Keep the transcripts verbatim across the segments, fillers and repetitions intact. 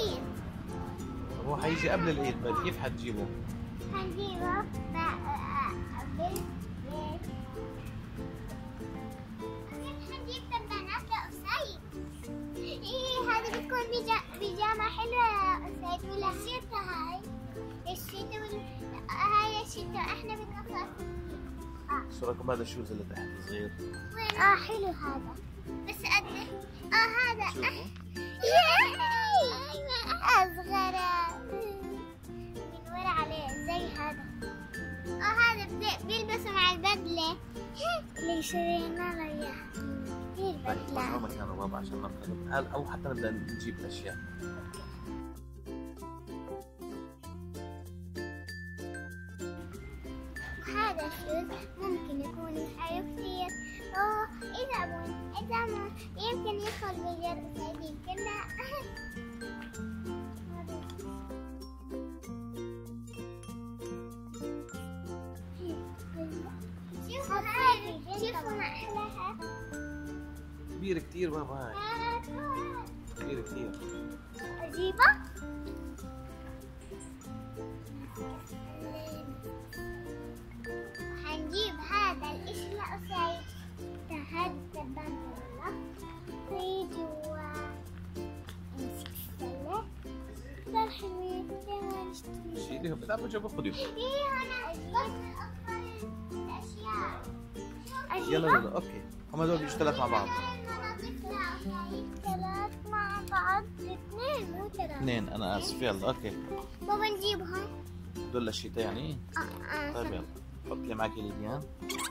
العيد. هو حيجي قبل العيد، طيب كيف حتجيبه؟ حنجيبه قبل حنجيب بنات لأسيد. إيه هذه بتكون بيجامة حلوة يا أسيد. ولا الشتا هاي الشتا وال... هاي الشتا احنا بنقصر. اه شو رايكم هذا الشوز اللي تحت صغير؟ اه حلو هذا بس قد اه هذا شوفوا. أصغر من ورا عليه زي هذا. اه هذا بيلبسه مع البدلة اللي شرينا له اياها. كثير طيب بدلة. روحوا مكان بابا عشان ناخذ، او حتى نبدا نجيب الاشياء. هذا الشوز ممكن يكون حلو كثير. اوه اذا مو اذا مو يمكن يدخل بجر أسيد يمكن لا. شوفوا هاي شوفوا ما احلاها. كبير كثير بابا، هاي كبير كثير. اجيبه؟ حنجيب هذا الاشي لأسيد. هذا التبان والله في جوا. امسك السلة. كثير حلوين. يلا نشتري. شيليهم بتعرفوا جابوا خذيهم. ايه انا اجيب اكثر الاشياء. يلا يلا اوكي، هم هذول بيجوا ثلاث مع بعض. ثلاث مع بعض. اثنين مو ثلاث. اثنين انا اسف. يلا اوكي بابا نجيبهم. دول الشتاء يعني. اه اه طيب يلا حط لي معك اليديان.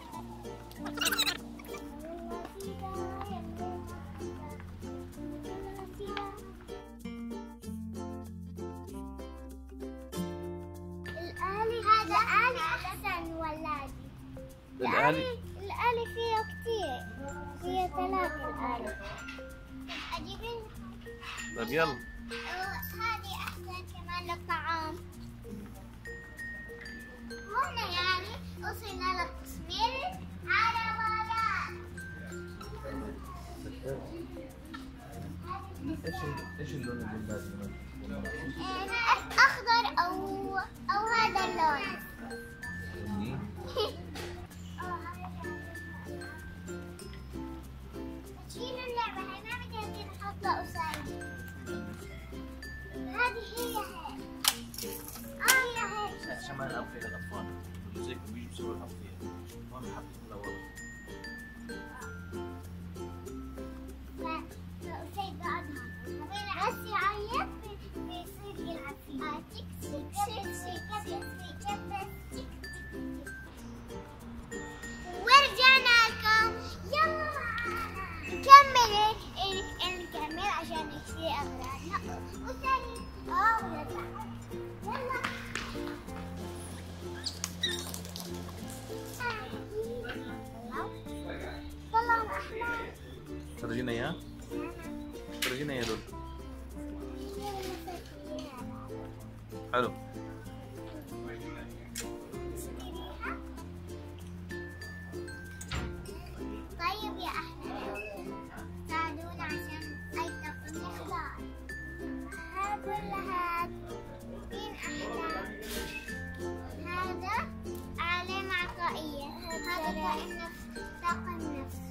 الآلي هذا آلي أحسن ولا دي؟ الآلي الآلي فيها كثير. فيها ثلاثة الآلي. أجيب طيب يلا. هذه أحسن كمان للطعام. هنا يعني وصلنا للتصوير على بياض. ايش ايش اللون اللي لازم؟ أخضر أو أو هذا اللون. بني. شيلوا اللعبة هاي ما بدي أجي نحطها أسايد. هذه هي هي. آه هي هي. عشان ما نلعب فيها الاطفال، زيك بيجوا بيسووا يلعبوا فيها، ما بنحط لورا. فأسايد بعدها. بس يعيط بيصير يلعب فيها. تيك تيك تيك تيك تيك تيك. ورجعنا لكم. يلا نكمل نكمل عشان نشتري أغراضنا. وثاني اه ونطلع. يلا طلعنا أحلام. فرجينا اياه، فرجينا اياه دول. حلو. طيب يا أحمد ساعدونا عشان أيضا نختار. كلها مين أحلى؟ هذا علامة عطائية. هذا طاقم نفس طاقم نفس.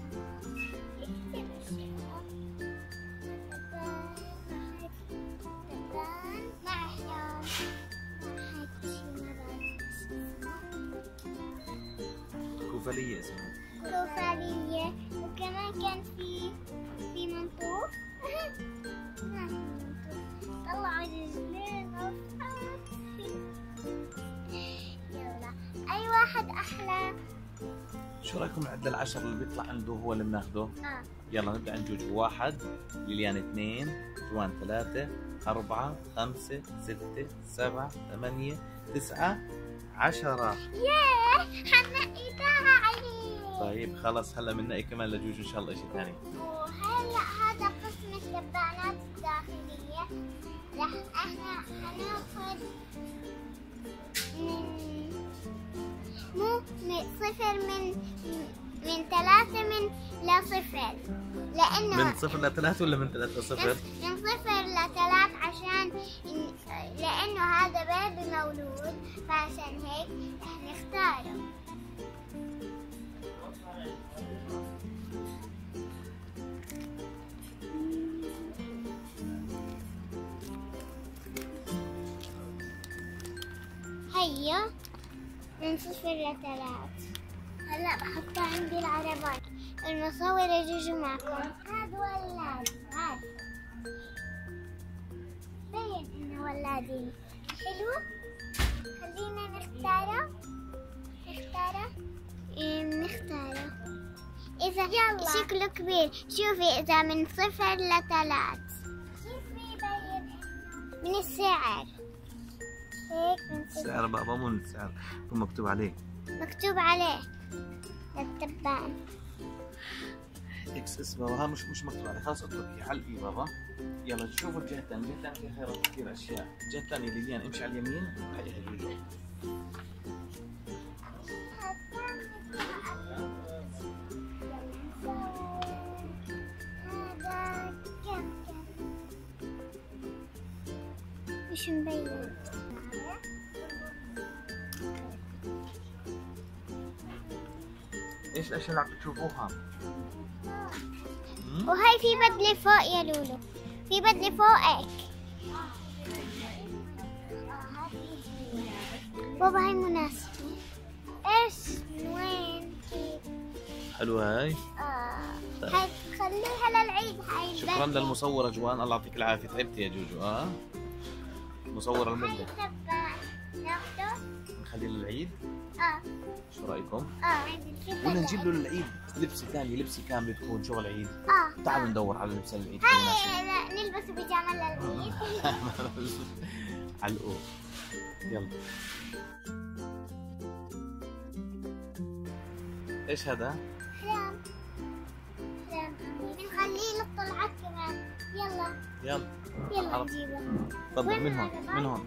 كوفالية اسمها. كوفالية. وكمان كان في في منطوف. ما في منطوف. طلعوا رجلين. يلا أي واحد أحلى؟ شو رايكم نعد العشر اللي بيطلع عنده هو اللي بناخده؟ آه. يلا نبدا عند جوجو. واحد، ليليان اثنين، جوان ثلاثة، أربعة، خمسة، ستة، سبعة، ثمانية، تسعة، عشرة. ياه حنقيتها عليه. طيب خلص هلا بنلاقي كمان لجوجو ان شاء الله شيء ثاني. وهلا هذا قسم التبانات الداخلية. رح احنا حناخذ من مو من صفر من من ثلاثة من لصفر. لأنه من صفر لثلاثة ولا من ثلاثة لصفر؟ من صفر لثلاث عشان عشان هيك رح نختاره. هيا من صفر لثلاث. هلا بحطها عندي العربات. المصور جوجو معكم. هذا ولاد، هذا بين انه ولادين. حلو؟ خلينا نختاره. نختاره؟ إيه نختاره. إذا يلا شكله كبير. شوفي إذا من صفر لثلاث. كيف بيبين من السعر؟ هيك من صفر. السعر بابا مو السعر، هو مكتوب عليه. مكتوب عليه للتبان. اكس اس بابا، ها مش مش مكتوب عليه، خلاص اتركي علقي بابا. يلا شوفوا الجهة الثانية، الجهة الثانية فيها خيارات كثير أشياء. الجهة الثانية ليليان امشي على اليمين هيها جوجو. هذا كم كم؟ مش مبين. ايش الاشياء اللي عم بتشوفوها؟ وهي في بدلة فوق يا لولو، في بدلة فوقك. بابا هاي مناسبة. ايش من وين؟ حلوة هاي؟ اه هاي خليها للعيد. هاي شكرا للمصورة جوان، الله يعطيك العافية، تعبتي يا جوجو. اه مصورة المدة. هاي تبع ناخده نخليه للعيد؟ اه شو رأيكم؟ اه ولا نجيب له للعيد لبسة ثانية، لبسة كاملة تكون شغل عيد. اه تعالوا ندور على لبسة للعيد. هاي لا، نلبس بيجامة للعيد. علقوا يلا. ايش هذا؟ حرام حرام نخليه للطلعات كمان. يلا يلا يلا عرب. نجيبه. تفضل من هون من هون.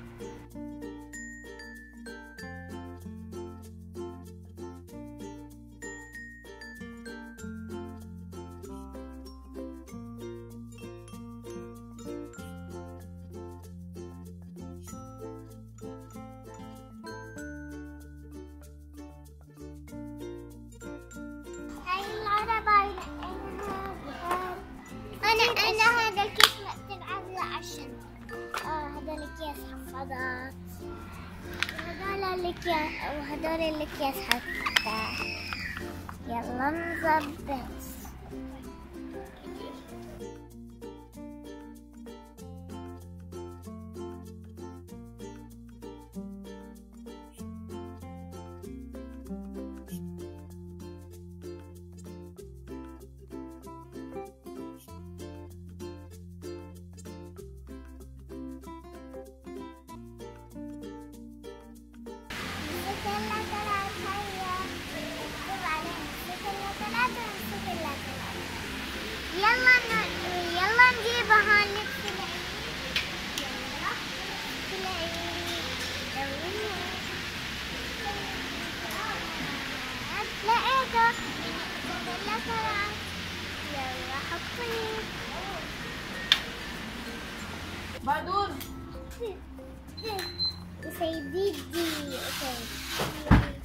هاي العربة. أنا أنا هذا الكيس مكتوب على عشان آه هذول الأكياس حفاضات، وهذول الأكياس وهذول الأكياس حتى. يلا نظبط. يلا ن... يلا نجيبها هون لبس العيد. يلا لبس العيد. لقيته. يلا طلعت. يلا حطيه. بعدون وسيدي دي.